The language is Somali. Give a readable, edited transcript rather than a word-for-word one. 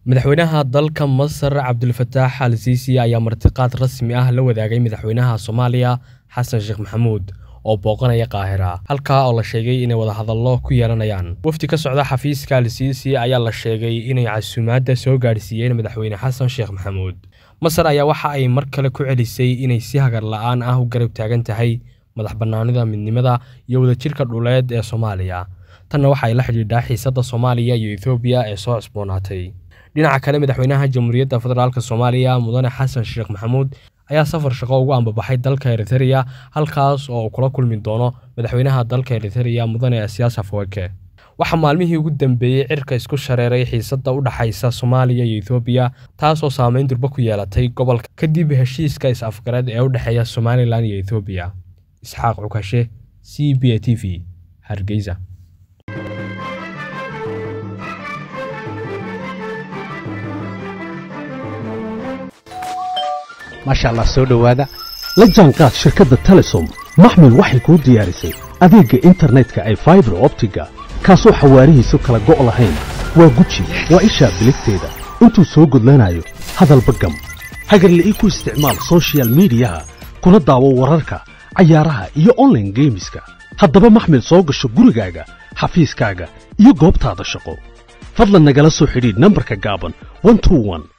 madaxweynaha dalka Masar Abdul Fattah al-Sisi ayaa martiqaad rasmi ah la wadaagay madaxweynaha Soomaaliya Xasan Sheekh Maxamuud oo booqanaya Qaahira halka oo la sheegay inay wada hadallo ku yeelanayaan wafdi ka socda xafiiska al-Sisi ayaa la sheegay inay casuumaadda soo gaarsiiyeen madaxweyne Xasan Sheekh Maxamuud Masar ayaa waxa ay mar kale ku celisay inay si hagar la'aan ah u garab taagan tahay madax bannaanida midnimada iyo wadajirka dhuleed ee Soomaaliya tan waxa ay la xiriirtaa xiisadda Soomaaliya iyo Itoobiya ee soo cusboonaatay dhinaca kale madaxweynaha Jamhuuriyadda Federaalka Soomaaliya Mudane Xasan Sheekh Maxamuud ayaa safar shaqo ugu ambabaxay dalka Eritrea halkaas oo kula kulmi doono madaxweynaha dalka Eritrea Mudane Siyaas Afwerki waxa maalmihii ugu dambeeyay cirka isku shareeray xiisadda u dhaxaysa Soomaaliya iyo Itoobiya taas oo saameyn durba ku yeelatay gobolka kadib heshiiska is-afgarad ee u dhaxeeya Somaliland iyo Itoobiya Isxaaq Cukashe CBA TV Hargeysa ما شاء الله سو دhowaada la jaanqaad shirkadda Telesom maxmil waxay ku diyaarisay adeega internetka ay fiber optiga kaasoo xawaarihiisu kala go' lahayn waa guji waa isha biligteeda intuu soo gudlanayo hadalba gam hagarla ku isticmaal social media kuna daawo wararka cayaaraha iyo online gameska haddaba maxmil soo gasho gurigaaga xafiiskaaga iyo goobtaada shaqo fadlan nagala soo xidhiidh nambarka gaaban 121